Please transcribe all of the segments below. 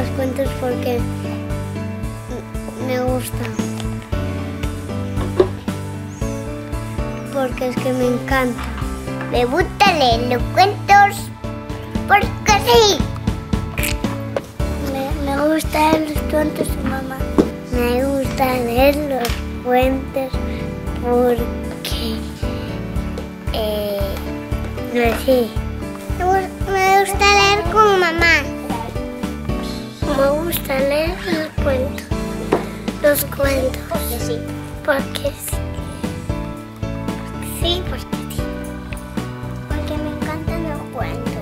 los cuentos porque me gustan. Porque es que me encanta. Me gusta leer los cuentos porque sí. Me gusta leer los cuentos de mamá. Me gusta leer los cuentos porque no sé. Me gusta leer con mamá. Me gusta leer los cuentos. Los cuentos. Porque sí. Porque sí. Sí, porque sí. Porque me encantan los cuentos.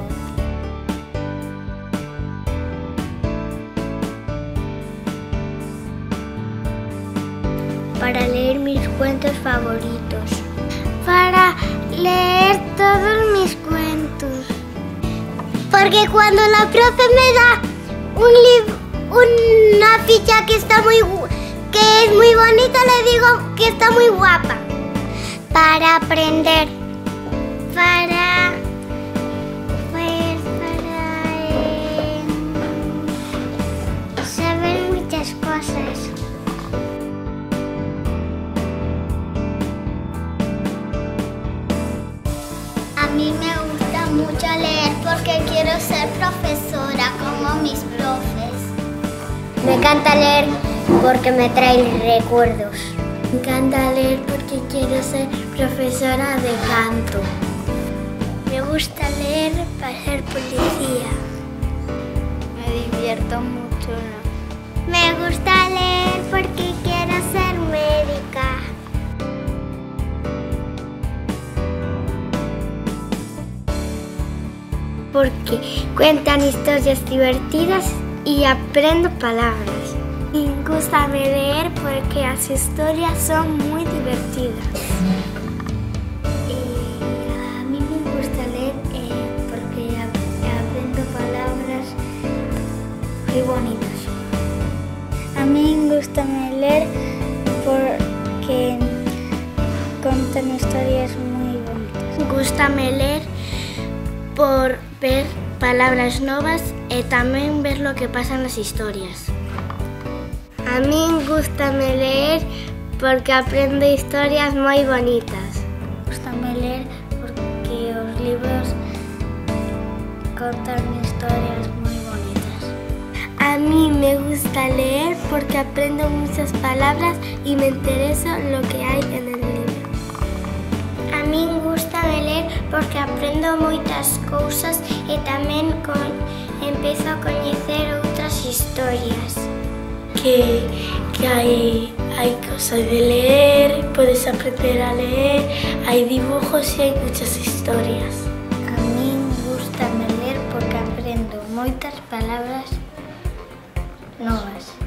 Para leer mis cuentos favoritos. Para leer todos mis cuentos. Porque cuando la profe me da una ficha que es muy bonita, le digo que está muy guapa. Para aprender. Para saber muchas cosas. A mí me gusta mucho leer porque quiero ser profesora como mis profes. Me encanta leer porque me trae recuerdos. Me encanta leer porque quiero ser profesora de canto. Me gusta leer para ser policía. Me divierto mucho. Me gusta leer porque quiero ser médica. Porque cuentan historias divertidas y aprendo palabras. Me gusta leer porque las historias son muy divertidas. A mí me gusta leer porque aprendo palabras muy bonitas. A mí me gusta leer porque cuentan historias muy bonitas. Me gusta leer por ver palabras nuevas y también ver lo que pasa en las historias. A mí me gusta leer porque aprendo historias muy bonitas. Me gusta leer porque los libros cuentan historias muy bonitas. A mí me gusta leer porque aprendo muchas palabras y me interesa lo que hay en el libro. A mí me gusta leer porque aprendo muchas cosas y también empiezo a conocer otras historias. Que hay cosas de leer, puedes aprender a leer, hay dibujos y hay muchas historias. A mí me gusta leer porque aprendo muchas palabras nuevas.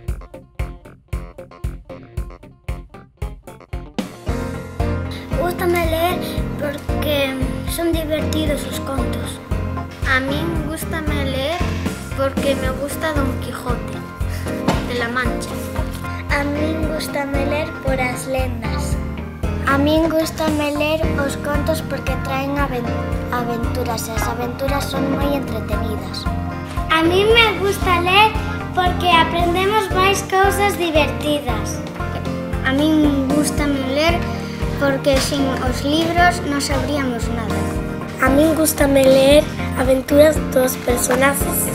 Me gusta leer porque son divertidos los cuentos. A mí me gusta leer porque me gusta Don Quijote de la Mancha. A mí me gusta leer por las lendas. A mí me gusta leer los cuentos porque traen aventuras. Las aventuras son muy entretenidas. A mí me gusta leer porque aprendemos más cosas divertidas. A mí me gusta leer porque sin los libros no sabríamos nada. A mí me gusta leer aventuras de todos personajes.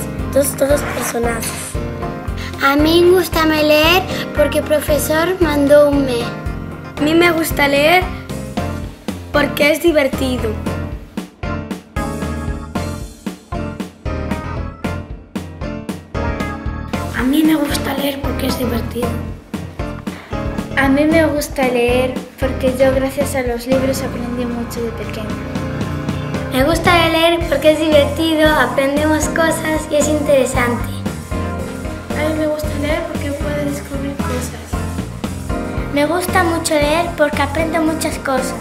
A mí me gusta leer porque el profesor mandó un mail. A mí me gusta leer porque es divertido. A mí me gusta leer porque es divertido. A mí me gusta leer porque yo gracias a los libros aprendí mucho de pequeña. Me gusta leer porque es divertido, aprendemos cosas y es interesante. A mí me gusta leer porque puedo descubrir cosas. Me gusta mucho leer porque aprendo muchas cosas.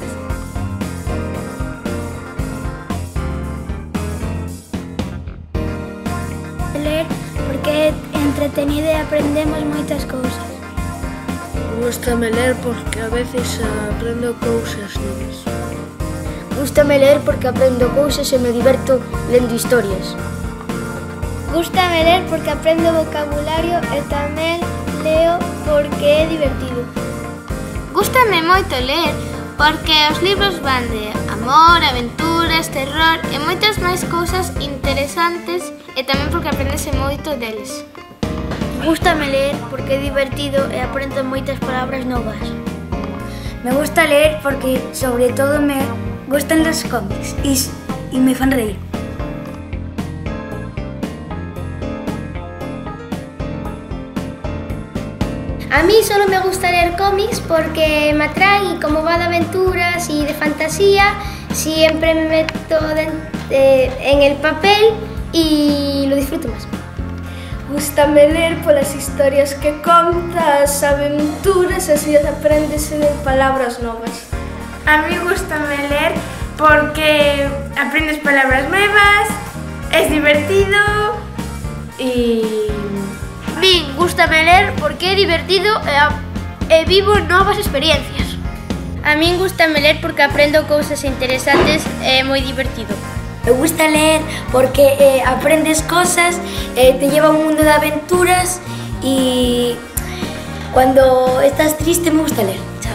Leer porque es entretenido y aprendemos muchas cosas. Me gusta leer porque a veces aprendo cosas nuevas. Me gusta leer porque aprendo cosas y me divierto leyendo historias. Gústame ler porque aprendo vocabulario e tamén leo porque é divertido. Gústame moito ler porque os libros van de amor, aventuras, terror e moitas máis cousas interesantes e tamén porque aprendese moito deles. Gústame ler porque é divertido e aprendo moitas palabras novas. Me gusta leer porque sobre todo me gustan los cómics y me fan reír. A mí solo me gusta leer cómics porque me atrae y como va de aventuras y de fantasía, siempre me meto en el papel y lo disfruto más. Gústame ler polas historias que contas, aventuras, así aprendes palabras novas. A mí gústame ler porque aprendes palabras nuevas, es divertido y... A mí gústame ler porque é divertido e vivo novas experiencias. A mí gústame ler porque aprendo cousas interesantes e é moi divertido. Me gusta leer porque aprendes cosas, te lleva a un mundo de aventuras y cuando estás triste me gusta leer.